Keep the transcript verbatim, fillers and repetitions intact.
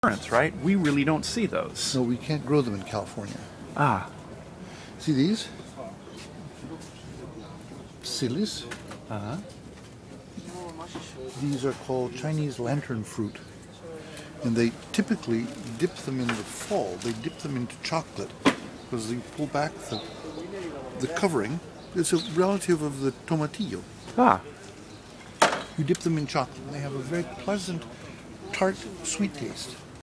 right? We really don't see those. No, we can't grow them in California. Ah. See these? Seedless. Uh-huh. These are called Chinese lantern fruit. And they typically dip them in the fall. They dip them into chocolate because you pull back the, the covering. It's a relative of the tomatillo. Ah. You dip them in chocolate and they have a very pleasant, tart, sweet taste.